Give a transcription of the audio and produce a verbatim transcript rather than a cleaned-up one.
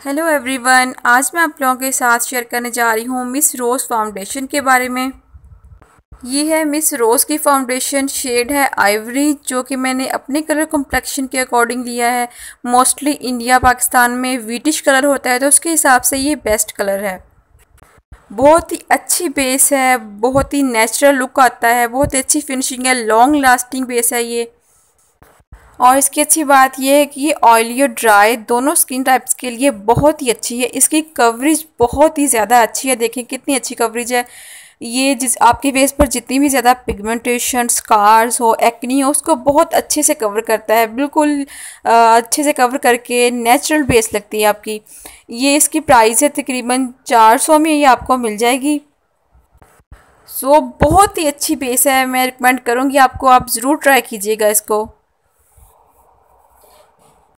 Hello everyone, आज मैं आप लोगों के साथ शेयर करने जा रही हूँ मिस रोज़ फाउंडेशन के बारे में। ये है मिस रोज़ की फाउंडेशन, शेड है आइवरी, जो कि मैंने अपने कलर कॉम्प्लेक्शन के अकॉर्डिंग लिया है। मोस्टली इंडिया पाकिस्तान में व्हीटिश कलर होता है, तो उसके हिसाब से ये बेस्ट कलर है। बहुत ही अच्छी बेस है, बहुत ही नेचुरल लुक आता है, बहुत ही अच्छी फिनिशिंग है, लॉन्ग लास्टिंग बेस है ये। और इसकी अच्छी बात यह है कि ये ऑयली और ड्राई दोनों स्किन टाइप्स के लिए बहुत ही अच्छी है। इसकी कवरेज बहुत ही ज़्यादा अच्छी है, देखें कितनी अच्छी कवरेज है। ये जिस आपके फेस पर जितनी भी ज़्यादा पिगमेंटेशन, स्कार्स हो, एक्नी हो, उसको बहुत अच्छे से कवर करता है। बिल्कुल अ, अच्छे से कवर करके नेचुरल बेस लगती है आपकी। ये इसकी प्राइस है तकरीबन चार सौ में, ये आपको मिल जाएगी। सो बहुत ही अच्छी बेस है, मैं रिकमेंड करूँगी आपको, आप ज़रूर ट्राई कीजिएगा इसको।